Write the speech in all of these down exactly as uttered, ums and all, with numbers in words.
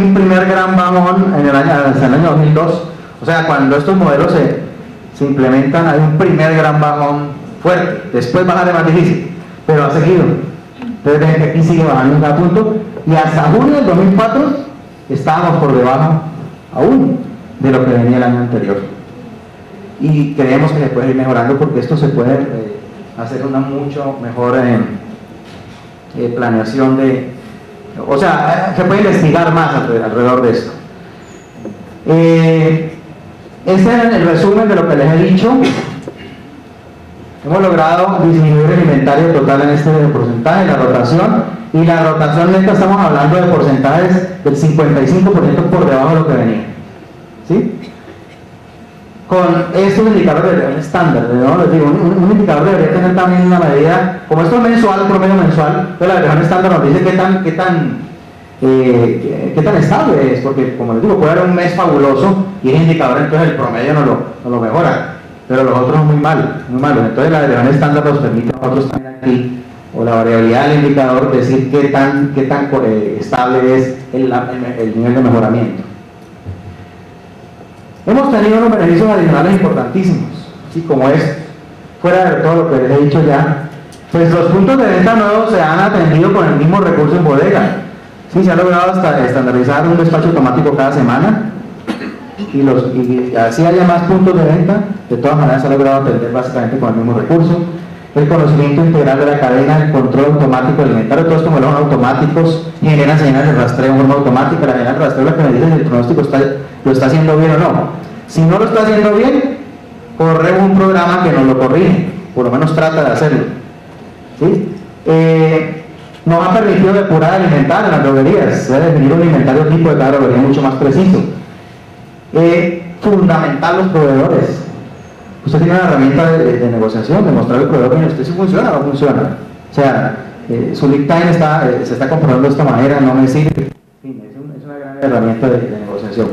un primer gran bajón en el año, hasta el año dos mil dos. O sea, cuando estos modelos se, se implementan, hay un primer gran bajón fuerte. Después baja de más difícil, pero ha seguido. Entonces ven que aquí sigue bajando en cada punto. Y hasta junio del dos mil cuatro estábamos por debajo aún de lo que venía el año anterior. Y creemos que se puede ir mejorando porque esto se puede eh, hacer una mucho mejor eh, eh, planeación de... O sea, se puede investigar más alrededor de esto. Eh, este es el resumen de lo que les he dicho. Hemos logrado disminuir el inventario total en este porcentaje, la rotación, y la rotación neta estamos hablando de porcentajes del cincuenta y cinco por ciento por debajo de lo que venía. ¿Sí? Con estos indicadores de estándar, ¿no? Les digo, un, un indicador debería tener también una medida, como esto es mensual, promedio mensual, pero la versión estándar nos dice qué tan, qué tan, eh, qué, qué tan estable es, porque como les digo, puede haber un mes fabuloso y el indicador entonces el promedio no lo, no lo mejora, pero los otros muy mal, muy malos. Entonces la versión estándar nos permite a nosotros también aquí, o la variabilidad del indicador, decir qué tan, qué tan eh, estable es el, el, el nivel de mejoramiento. Hemos tenido unos beneficios adicionales importantísimos, ¿sí? Como es, fuera de todo lo que les he dicho ya, pues los puntos de venta nuevos se han atendido con el mismo recurso en bodega. ¿Sí? Se ha logrado hasta estandarizar un despacho automático cada semana y, los, y así haya más puntos de venta, de todas maneras se ha logrado atender básicamente con el mismo recurso. El conocimiento integral de la cadena, el control automático del inventario, todos estos modelos automáticos generan señales de rastreo en forma automática. La señal de rastreo es la que me dice si el pronóstico está, lo está haciendo bien o no. Si no lo está haciendo bien, corremos un programa que nos lo corrige, por lo menos trata de hacerlo. ¿Sí? Eh, nos ha permitido depurar el inventario en las droguerías, se debe definir un inventario tipo de cada droguería mucho más preciso. Eh, fundamental los proveedores. Usted tiene una herramienta de, de, de negociación, de mostrar al proveedor que usted si funciona o no funciona. O sea, eh, su lead time está, eh, se está comprobando de esta manera, no me sirve. En fin, es, un, es una gran herramienta de, de negociación.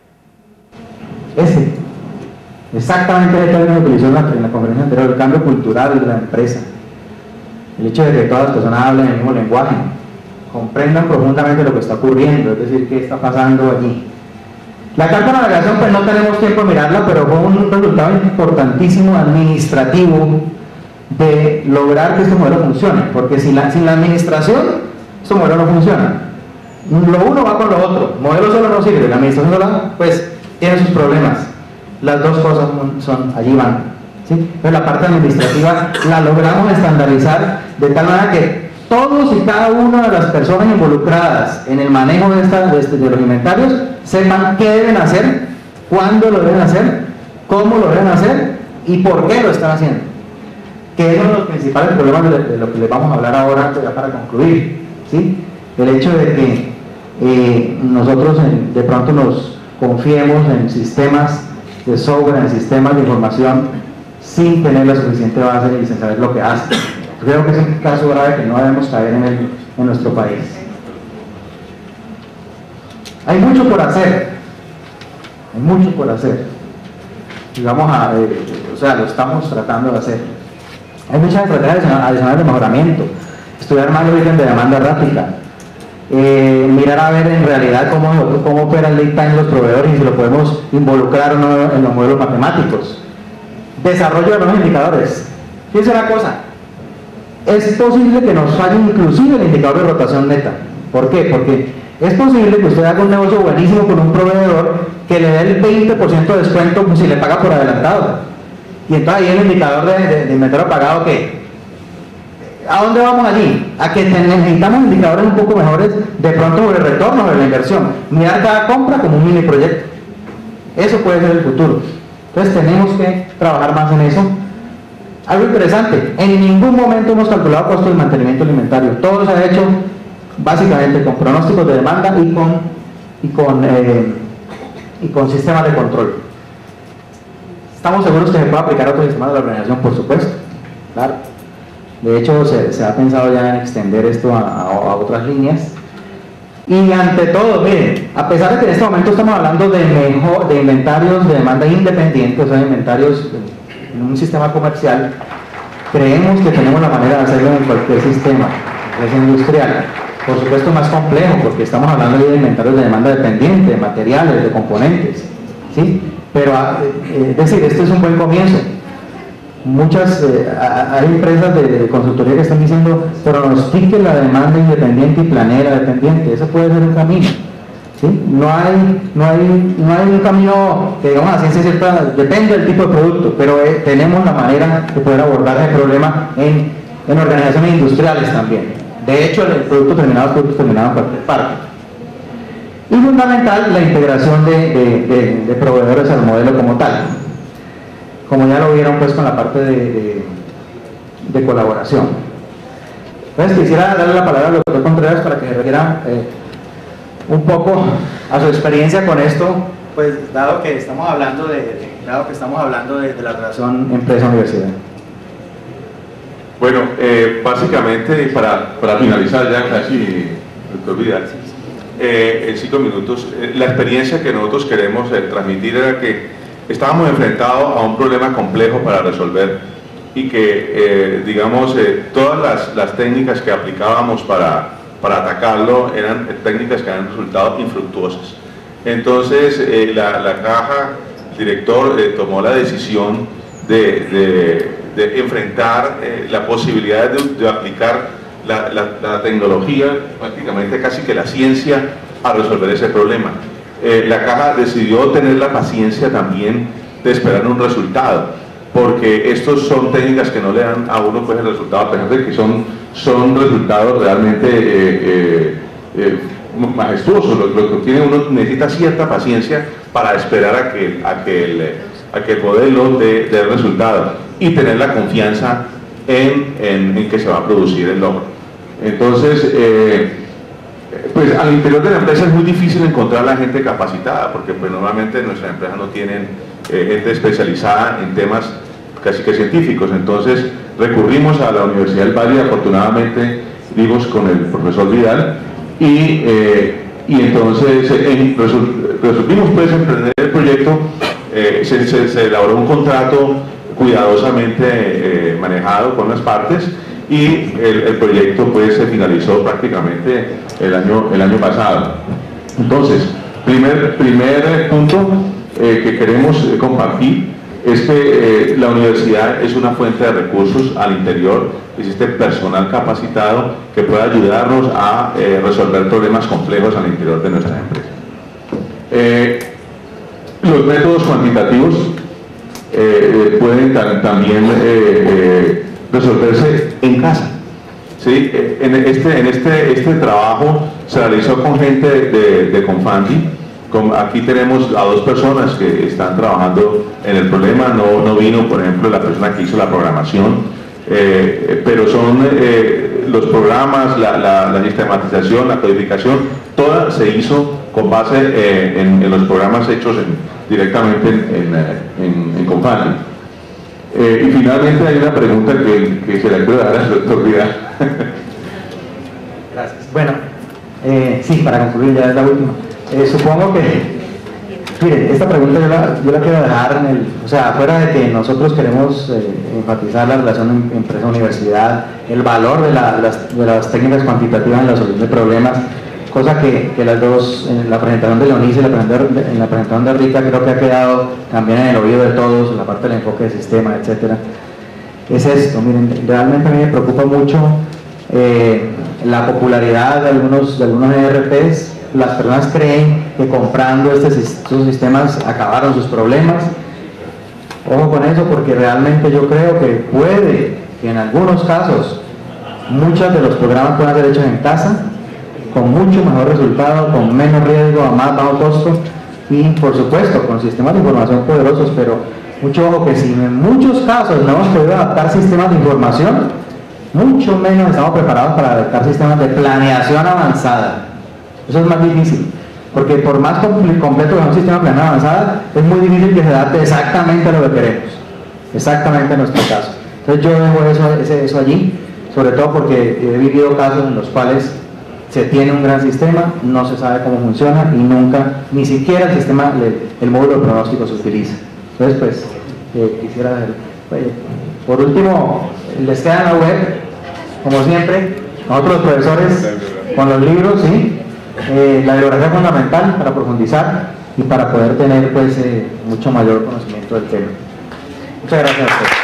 Este, exactamente el término que utilizó en la, en la conferencia anterior, el cambio cultural de la empresa. El hecho de que todas las personas hablen el mismo lenguaje, comprendan profundamente lo que está ocurriendo, es decir, qué está pasando allí. La carta de navegación, pues no tenemos tiempo de mirarla, pero fue un resultado importantísimo administrativo de lograr que este modelo funcione, porque sin la, sin la administración, este modelo no funciona. Lo uno va con lo otro, el modelo solo no sirve, la administración sola, pues tiene sus problemas. Las dos cosas son, allí van. ¿Sí? Pero la parte administrativa la logramos estandarizar de tal manera que todos y cada una de las personas involucradas en el manejo de, esta, de, este, de los inventarios sepan qué deben hacer, cuándo lo deben hacer, cómo lo deben hacer y por qué lo están haciendo. Que es uno de los principales problemas de, de lo que les vamos a hablar ahora ya para concluir. ¿Sí? El hecho de que eh, nosotros en, de pronto nos confiemos en sistemas de software, en sistemas de información sin tener la suficiente base y sin saber lo que hacen. Creo que es un caso grave que no debemos caer en, el, en nuestro país. Hay mucho por hacer, hay mucho por hacer. Y vamos a, eh, o sea, lo estamos tratando de hacer. Hay muchas estrategias adicionales de mejoramiento. Estudiar más los ítems de demanda rápida. Eh, mirar a ver en realidad cómo, cómo opera el lead time de los proveedores y si lo podemos involucrar o no en los modelos matemáticos. Desarrollo de nuevos indicadores. Fíjense una cosa. Es posible que nos falle inclusive el indicador de rotación neta. ¿Por qué? Porque es posible que usted haga un negocio buenísimo con un proveedor que le dé el veinte por ciento de descuento si le paga por adelantado. Y entonces ahí el indicador de, de, de inventario pagado, ¿qué? ¿A dónde vamos allí? A que necesitamos indicadores un poco mejores de pronto sobre el retorno de la inversión. Mirar cada compra como un mini proyecto. Eso puede ser el futuro. Entonces tenemos que trabajar más en eso. Algo interesante, en ningún momento hemos calculado costos de mantenimiento alimentario. Todo se ha hecho básicamente con pronósticos de demanda y con, y con, eh, y con sistemas de control. Estamos seguros que se puede aplicar a otros sistemas de la organización, por supuesto. Claro. De hecho, se, se ha pensado ya en extender esto a, a, a otras líneas. Y ante todo, miren, a pesar de que en este momento estamos hablando de, mejor, de inventarios de demanda independiente, o sea, inventarios en un sistema comercial, creemos que tenemos la manera de hacerlo en cualquier sistema, es industrial. por supuesto más complejo, porque estamos hablando de inventarios de demanda dependiente, de materiales, de componentes, ¿sí? Pero, es decir, este es un buen comienzo. Muchas, eh, hay empresas de, de consultoría que están diciendo, pronostique la demanda independiente y planera dependiente, eso puede ser un camino, ¿sí? No hay, no hay, no hay un camino que, digamos, a ciencia cierta, depende del tipo de producto, pero eh, tenemos la manera de poder abordar ese problema en, en organizaciones industriales también. De hecho, el producto terminado es producto terminado en cualquier parte. Y fundamental, la integración de, de, de, de proveedores al modelo como tal, como ya lo vieron pues con la parte de, de, de colaboración. Entonces quisiera darle la palabra al doctor Contreras para que se refiera eh, un poco a su experiencia con esto, pues dado que estamos hablando de, de dado que estamos hablando de, de la relación empresa-universidad. Bueno, eh, básicamente para, para finalizar ya casi, doctor Vidal, eh, en cinco minutos, eh, la experiencia que nosotros queremos eh, transmitir era que estábamos enfrentados a un problema complejo para resolver y que, eh, digamos, eh, todas las, las técnicas que aplicábamos para, para atacarlo eran técnicas que han resultado infructuosas. Entonces, eh, la, la caja, el director eh, tomó la decisión de, de, de enfrentar eh, la posibilidad de, de aplicar la, la, la tecnología, prácticamente casi que la ciencia, a resolver ese problema. Eh, la caja decidió tener la paciencia también de esperar un resultado, porque estos son técnicas que no le dan a uno pues el resultado, a pesar de que son, son resultados realmente eh, eh, eh, majestuosos. Lo, lo que tiene uno necesita cierta paciencia para esperar a que, a que, el, a que el modelo dé, dé resultado y tener la confianza en, en, en que se va a producir el logro. Entonces, eh, pues al interior de la empresa es muy difícil encontrar a la gente capacitada, porque pues normalmente nuestras empresas no tienen eh, gente especializada en temas casi que científicos. Entonces recurrimos a la Universidad del Valle, afortunadamente dimos con el profesor Vidal y, eh, y entonces eh, resolvimos pues emprender el proyecto. eh, se, se, se elaboró un contrato cuidadosamente eh, manejado con las partes y el, el proyecto pues se finalizó prácticamente el año, el año pasado. Entonces, primer, primer punto eh, que queremos eh, compartir es que eh, la universidad es una fuente de recursos al interior, existe personal capacitado que puede ayudarnos a eh, resolver problemas complejos al interior de nuestra empresa. Eh, los métodos cuantitativos eh, pueden ta también eh, eh, resolverse en casa. ¿Sí? En, este, en este, este trabajo se realizó con gente de, de Confandi. Con, aquí tenemos a dos personas que están trabajando en el problema. No, no vino, por ejemplo, la persona que hizo la programación, eh, pero son eh, los programas, la, la, la sistematización, la codificación, toda se hizo con base eh, en, en los programas hechos en, directamente en, en, en, en Confandi. Eh, y finalmente hay una pregunta que, que se le quiero dar al doctor Vidal. Gracias. Bueno, eh, sí, para concluir, ya es la última. Eh, supongo que, miren, esta pregunta yo la, yo la quiero dejar en el, o sea, fuera de que nosotros queremos eh, enfatizar la relación empresa-universidad, el valor de, la, las, de las técnicas cuantitativas en la solución de problemas, cosa que, que las dos, en la presentación de Leonice y la presentación, en la presentación de Rita, creo que ha quedado también en el oído de todos, en la parte del enfoque de sistema, etcétera. Es esto, miren, realmente a mí me preocupa mucho eh, la popularidad de algunos, de algunos E R Ps. Las personas creen que comprando este, estos sistemas acabaron sus problemas. Ojo con eso, porque realmente yo creo que puede que en algunos casos muchos de los programas puedan ser hechos en casa, con mucho mejor resultado, con menos riesgo, a más bajo costo y por supuesto con sistemas de información poderosos, pero mucho ojo que si en muchos casos no hemos podido adaptar sistemas de información, mucho menos estamos preparados para adaptar sistemas de planeación avanzada. Eso es más difícil, porque por más completo que sea un sistema de planeación avanzada, es muy difícil que se adapte exactamente a lo que queremos, exactamente a nuestro caso. Entonces yo dejo eso, eso allí, sobre todo porque he vivido casos en los cuales se tiene un gran sistema, no se sabe cómo funciona y nunca, ni siquiera el sistema, el módulo de pronóstico se utiliza. Entonces, pues, eh, quisiera ver. Oye, por último, les queda en la web, como siempre, nosotros los profesores Con los libros, sí. Eh, la bibliografía es fundamental para profundizar y para poder tener pues eh, mucho mayor conocimiento del tema. Muchas gracias a ustedes.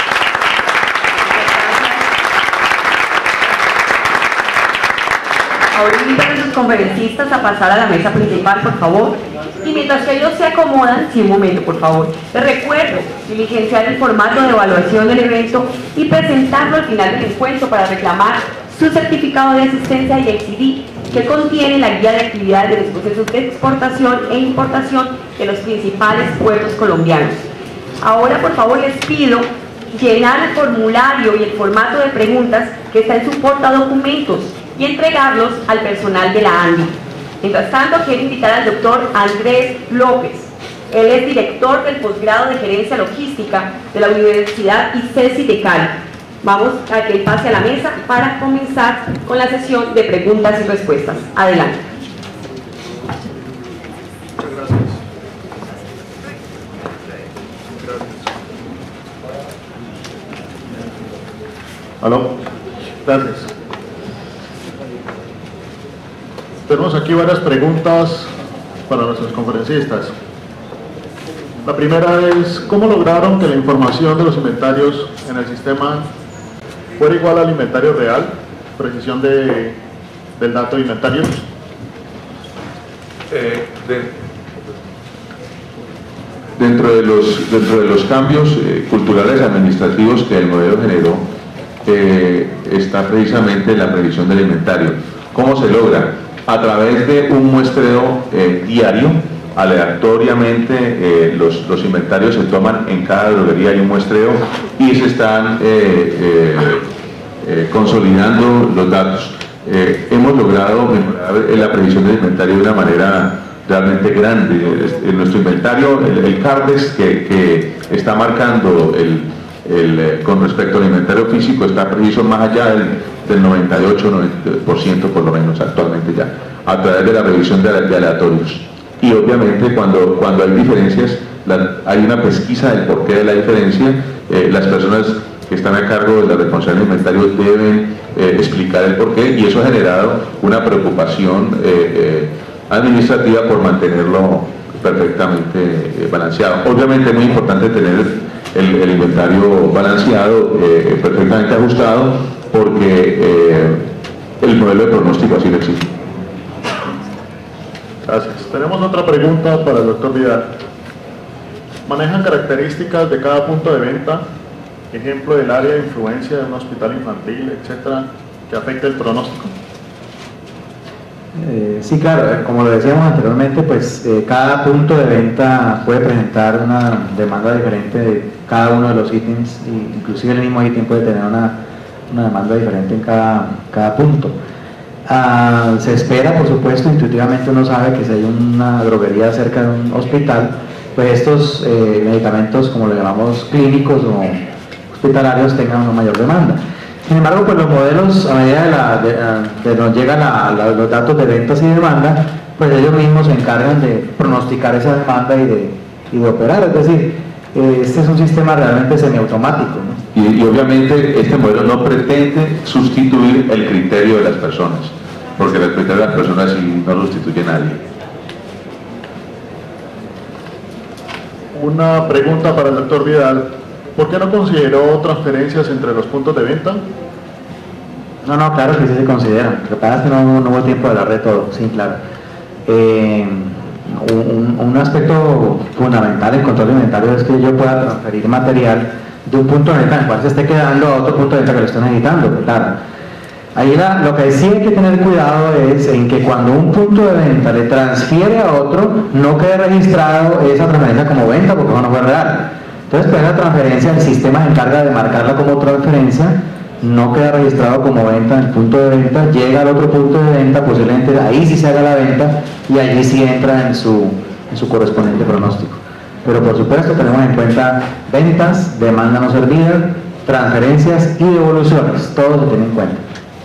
Ahora invito a nuestros conferencistas a pasar a la mesa principal, por favor. Y mientras que ellos se acomodan, sí, un momento, por favor. Les recuerdo diligenciar el formato de evaluación del evento y presentarlo al final del encuentro para reclamar su certificado de asistencia y el C D que contiene la guía de actividades de los procesos de exportación e importación de los principales puertos colombianos. Ahora, por favor, les pido llenar el formulario y el formato de preguntas que está en su portadocumentos y entregarlos al personal de la ANDI. Mientras tanto, quiero invitar al doctor Andrés López. Él es director del posgrado de Gerencia Logística de la Universidad I C E S I de Cali. Vamos a que él pase a la mesa para comenzar con la sesión de preguntas y respuestas. Adelante. Muchas gracias. Aló. Gracias. Tenemos aquí varias preguntas para nuestros conferencistas. La primera es, ¿cómo lograron que la información de los inventarios en el sistema fuera igual al inventario real? Precisión de, del dato de inventarios. Eh, de, dentro, de los, dentro de los cambios eh, culturales administrativos que el modelo generó, eh, está precisamente la previsión del inventario. ¿Cómo se logra? A través de un muestreo eh, diario, aleatoriamente eh, los, los inventarios se toman en cada droguería, hay un muestreo y se están eh, eh, eh, consolidando los datos. Eh, hemos logrado mejorar la previsión del inventario de una manera realmente grande. En nuestro inventario, el, el CARDEX que, que está marcando el, el, con respecto al inventario físico está preciso más allá del, del noventa y ocho por ciento por lo menos actualmente ya, a través de la revisión de, de aleatorios. Y obviamente cuando, cuando hay diferencias, la, hay una pesquisa del porqué de la diferencia, eh, las personas que están a cargo de la responsabilidad del inventario deben eh, explicar el porqué, y eso ha generado una preocupación eh, eh, administrativa por mantenerlo perfectamente eh, balanceado. Obviamente es muy importante tener el, el inventario balanceado, eh, perfectamente ajustado, porque eh, el modelo de pronóstico así lo exige. Gracias. Tenemos otra pregunta para el doctor Vidal. ¿Manejan características de cada punto de venta, ejemplo del área de influencia de un hospital infantil, etcétera, que afecte el pronóstico? Eh, sí, claro, eh, como lo decíamos anteriormente, pues eh, cada punto de venta puede presentar una demanda diferente de cada uno de los ítems, inclusive el mismo ítem puede tener una, una demanda diferente en cada, cada punto. Ah, se espera, por supuesto, intuitivamente uno sabe que si hay una droguería cerca de un hospital, pues estos eh, medicamentos, como lo llamamos clínicos o hospitalarios, tengan una mayor demanda. Sin embargo, pues los modelos, a medida de, la, de, de nos llegan la, la, los datos de ventas y demanda, pues ellos mismos se encargan de pronosticar esa demanda y de, y de operar. Es decir, eh, este es un sistema realmente semiautomático, ¿no? Y, y obviamente este modelo no pretende sustituir el criterio de las personas, porque el criterio de las personas sí no sustituye a nadie. Una pregunta para el doctor Vidal. ¿Por qué no consideró transferencias entre los puntos de venta? No, no, claro que sí se considera. Lo que pasa es que no, no hubo tiempo de hablar de todo, sí, claro. Eh, un, un aspecto fundamental del control de inventario es que yo pueda transferir material de un punto de venta en el cual se esté quedando a otro punto de venta que lo estén necesitando, claro. Ahí la, lo que sí hay que tener cuidado es en que cuando un punto de venta le transfiere a otro, no quede registrado esa transferencia como venta, porque eso no fue real. Entonces, pues la transferencia, el sistema se encarga de marcarla como transferencia, no queda registrado como venta en el punto de venta, llega al otro punto de venta, posiblemente ahí sí se haga la venta y allí sí entra en su, en su correspondiente pronóstico. Pero por supuesto tenemos en cuenta ventas, demanda no servida, transferencias y devoluciones, todo se tiene en cuenta.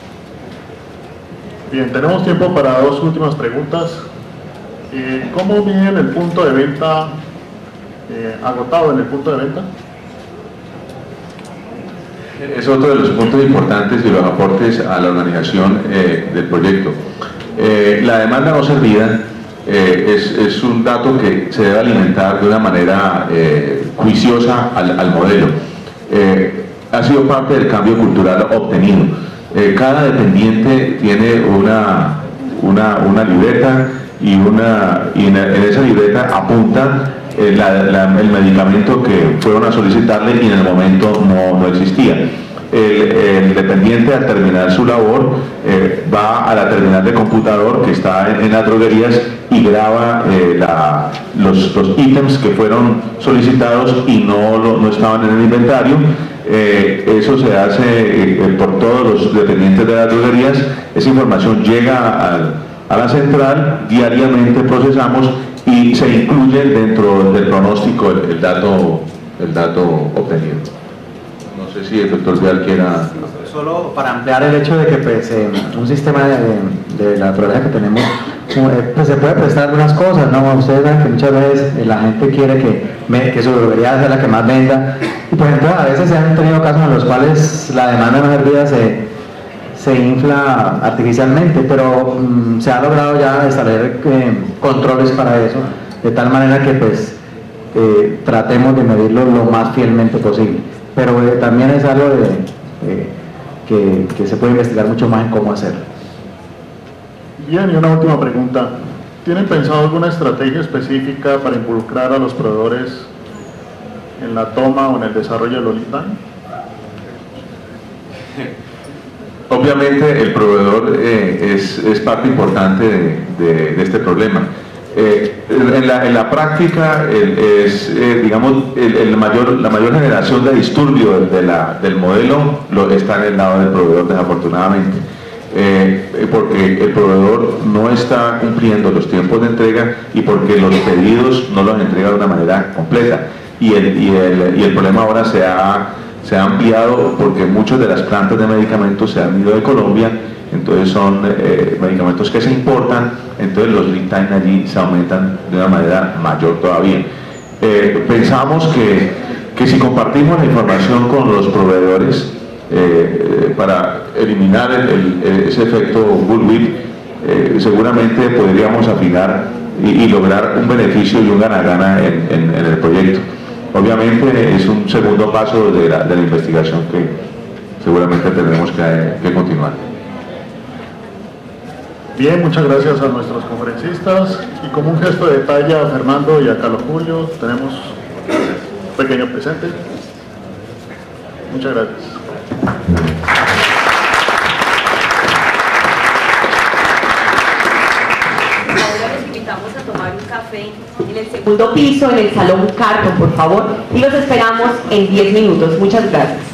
Bien, tenemos tiempo para dos últimas preguntas. Eh, ¿Cómo miden el punto de venta eh, agotado en el punto de venta? Es otro de los puntos importantes y los aportes a la organización eh, del proyecto. Eh, la demanda no servida eh, es, es un dato que se debe alimentar de una manera eh, juiciosa al, al modelo. Eh, ha sido parte del cambio cultural obtenido. Eh, cada dependiente tiene una, una, una libreta y, una, y en, en esa libreta apunta eh, la, la, el medicamento que fueron a solicitarle y en el momento no, no existía. El, el dependiente al terminar su labor eh, va a la terminal de computador que está en, en las droguerías y graba eh, la, los, los ítems que fueron solicitados y no, lo, no estaban en el inventario. Eh, eso se hace eh, por todos los dependientes de las droguerías. Esa información llega al, a la central, diariamente procesamos y se incluye dentro del pronóstico el, el, dato, el dato obtenido. No sé si el doctor Vial quiera... Solo para ampliar el hecho de que pues, eh, un sistema de, de la naturaleza que tenemos eh, pues, se puede prestar algunas cosas, ¿no? Ustedes saben que muchas veces eh, la gente quiere que, me, que su droguería sea la que más venda y por ejemplo a veces se han tenido casos en los cuales la demanda de no servida se, se infla artificialmente, pero mm, se ha logrado ya establecer eh, controles para eso, de tal manera que pues eh, tratemos de medirlo lo más fielmente posible. Pero eh, también es algo de, eh, que, que se puede investigar mucho más en cómo hacerlo. Bien, y una última pregunta. ¿Tienen pensado alguna estrategia específica para involucrar a los proveedores en la toma o en el desarrollo del Oliplan? Obviamente el proveedor eh, es, es parte importante de, de, de este problema. Eh, en, la, en la práctica el, es, eh, digamos, el, el mayor, la mayor generación de disturbio de la, del modelo lo, está en el lado del proveedor, desafortunadamente, eh, porque el proveedor no está cumpliendo los tiempos de entrega y porque los pedidos no los entrega de una manera completa y el, y el, y el problema ahora se ha, se ha ampliado porque muchas de las plantas de medicamentos se han ido de Colombia. Entonces son eh, medicamentos que se importan, entonces los lead time allí se aumentan de una manera mayor todavía. Eh, pensamos que, que si compartimos la información con los proveedores eh, para eliminar el, el, ese efecto bullwhip, eh, seguramente podríamos afinar y, y lograr un beneficio y un gana-gana en, en, en el proyecto. Obviamente es un segundo paso de la, de la investigación que seguramente tendremos que, que continuar. Bien, muchas gracias a nuestros conferencistas y como un gesto de detalle a Fernando y a Carlos Julio tenemos un pequeño presente. Muchas gracias. Ahora les invitamos a tomar un café en el segundo piso, en el Salón Carton, por favor, y los esperamos en diez minutos. Muchas gracias.